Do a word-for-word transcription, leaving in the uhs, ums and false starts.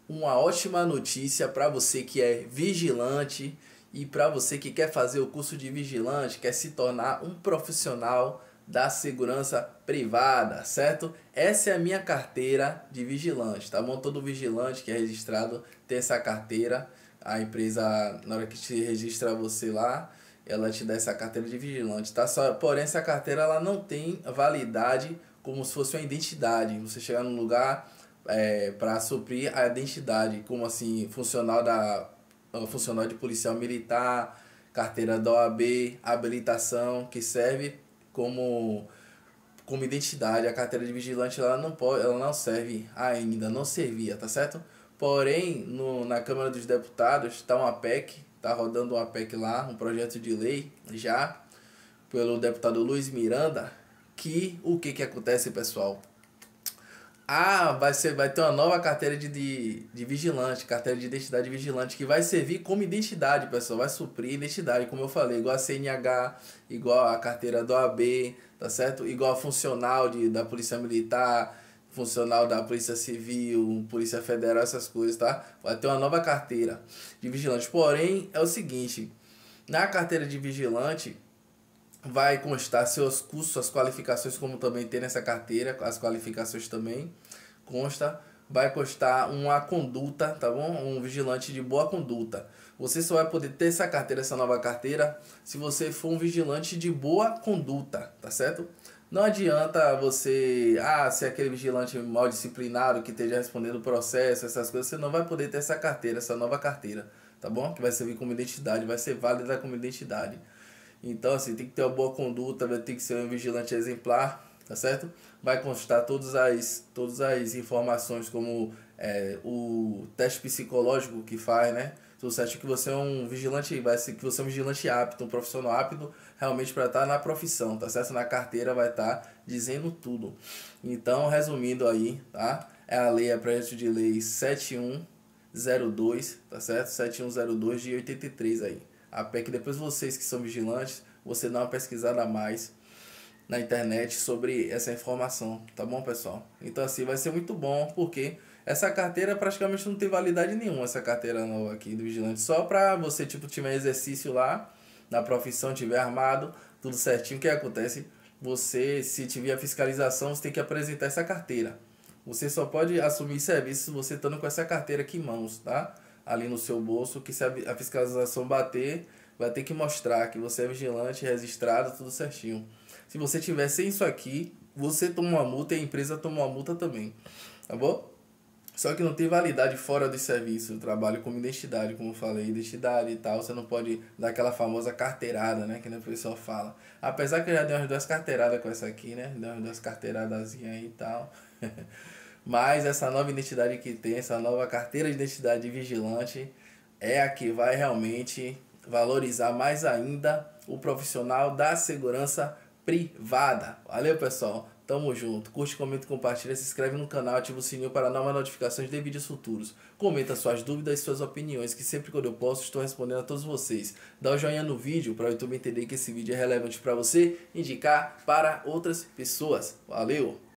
uma ótima notícia para você que é vigilante e para você que quer fazer o curso de vigilante, quer se tornar um profissional da segurança privada, certo? Essa é a minha carteira de vigilante, tá bom? Todo vigilante que é registrado tem essa carteira. A empresa, na hora que te registra você lá, ela te dá essa carteira de vigilante, tá? Só, porém, essa carteira ela não tem validade como se fosse uma identidade. Você chegar num lugar é, para suprir a identidade, como assim, funcional da funcional de policial militar, carteira da O A B, habilitação, que serve como como identidade. A carteira de vigilante ela não pode, ela não serve ainda, não servia, tá certo? Porém, no, na Câmara dos Deputados está uma P E C, tá rodando uma P E C lá, um projeto de lei já pelo deputado Luiz Miranda, que o que que acontece, pessoal? Ah, vai ser, vai ter uma nova carteira de, de, de vigilante, carteira de identidade vigilante, que vai servir como identidade, pessoal. Vai suprir identidade, como eu falei, igual a C N H, igual a carteira do O A B, tá certo? Igual a funcional de, da Polícia Militar, funcional da Polícia Civil, Polícia Federal, essas coisas, tá? Vai ter uma nova carteira de vigilante. Porém, é o seguinte, na carteira de vigilante vai constar seus cursos, suas qualificações, como também tem nessa carteira, as qualificações também consta, vai constar uma conduta, tá bom? Um vigilante de boa conduta. Você só vai poder ter essa carteira, essa nova carteira, se você for um vigilante de boa conduta, tá certo? Não adianta você, ah, ser aquele vigilante mal disciplinado que esteja respondendo o processo, essas coisas, você não vai poder ter essa carteira, essa nova carteira, tá bom? Que vai servir como identidade, vai ser válida como identidade. Então, assim, tem que ter uma boa conduta, vai ter que ser um vigilante exemplar, tá certo? Vai constar todas as, todas as informações, como é, o teste psicológico que faz, né? Tudo certo que você é um vigilante, vai ser que você é um vigilante apto, um profissional apto realmente para estar na profissão, tá certo? Na carteira vai estar dizendo tudo. Então, resumindo aí, tá? É a lei, é projeto de lei sete um zero dois, tá certo? sete um zero dois de oitenta e três aí. A P E C, depois vocês que são vigilantes, você dá uma pesquisada a mais na internet sobre essa informação, tá bom, pessoal? Então assim, vai ser muito bom, porque essa carteira praticamente não tem validade nenhuma, essa carteira nova aqui do vigilante, só pra você, tipo, tiver exercício lá, na profissão, tiver armado, tudo certinho, o que acontece? Você, se tiver a fiscalização, você tem que apresentar essa carteira. Você só pode assumir serviço você estando com essa carteira aqui em mãos, tá? Ali no seu bolso, que se a fiscalização bater, vai ter que mostrar que você é vigilante, registrado, tudo certinho. Se você tiver sem isso aqui, você toma uma multa e a empresa toma uma multa também, tá bom? Só que não tem validade fora do serviço, eu trabalho como identidade, como eu falei, identidade e tal, você não pode dar aquela famosa carteirada, né, que o pessoal fala. Apesar que eu já dei umas duas carteiradas com essa aqui, né, dei umas duas carteiradazinhas aí e tal. Mas essa nova identidade que tem, essa nova carteira de identidade de vigilante, é a que vai realmente valorizar mais ainda o profissional da segurança privada. Valeu, pessoal. Tamo junto. Curte, comenta, compartilha, se inscreve no canal, ativa o sininho para novas notificações de vídeos futuros. Comenta suas dúvidas e suas opiniões, que sempre que eu posso estou respondendo a todos vocês. Dá o joinha no vídeo para o YouTube entender que esse vídeo é relevante para você, indicar para outras pessoas. Valeu!